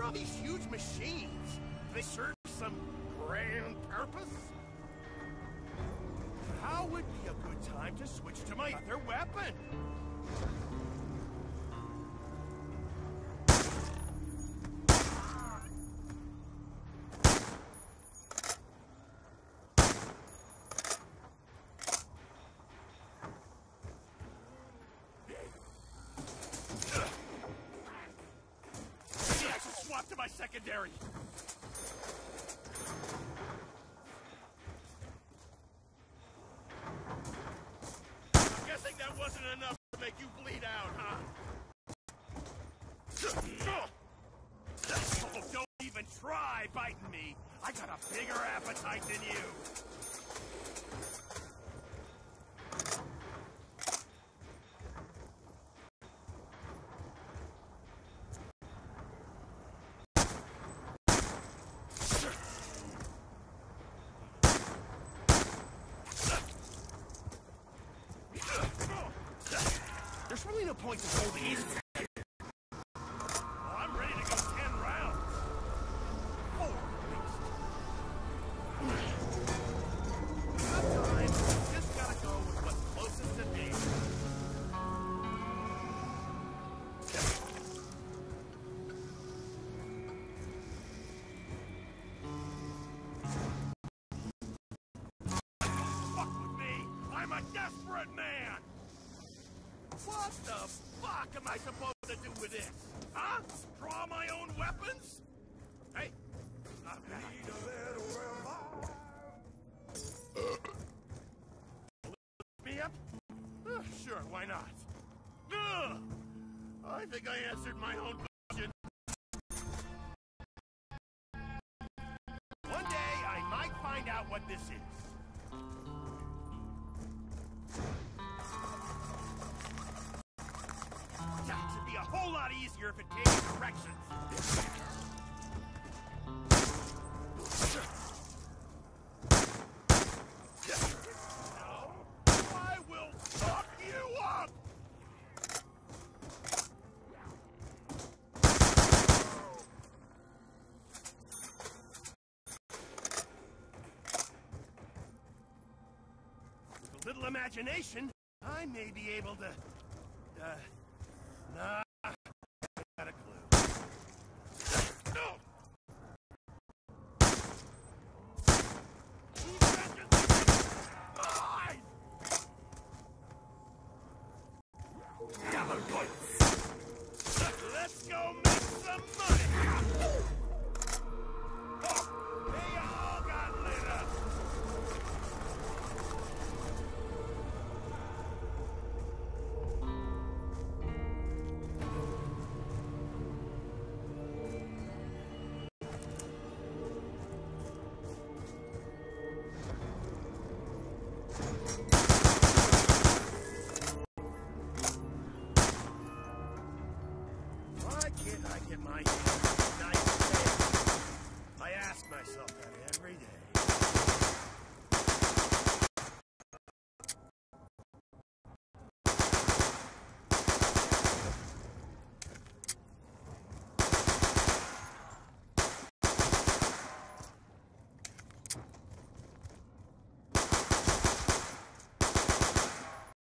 All these huge machines, they serve some grand purpose? How would be a good time to switch to my other weapon? To my secondary. I'm guessing that wasn't enough to make you bleed out, huh? Oh, don't even try biting me. I got a bigger appetite than you. There's really no point to holding easy. Oh, I'm ready to go 10 rounds. 4 at least. Sometimes you just gotta go with what's closest to me. Fuck with me. I'm a desperate man. What the fuck am I supposed to do with this? Huh? Draw my own weapons? Hey, not bad. Lift me up? Sure, why not? I think I answered my own question. One day, I might find out what this is. It'd be a whole lot easier if it gave directions. No, I will fuck you up! With a little imagination, I may be able to... Nah, I got a clue. No! Let's go make some money! Oh, they all got lit up! Why can't I get my nice pay? I ask myself that